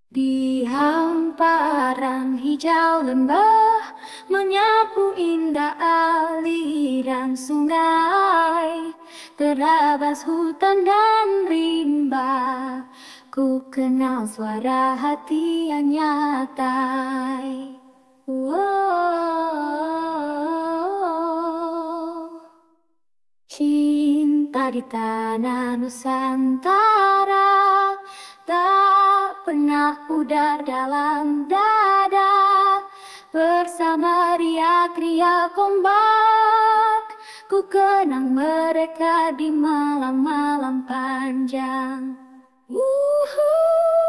Di hamparan hijau lembah, menyapu indah aliran sungai, terabas hutan dan rimba. Ku kenal suara hati yang nyatai. Cinta di tanah Nusantara tak pernah pudar dalam dada. Bersama riak-riak ombak, ku kenang mereka di malam-malam panjang. Wuhu.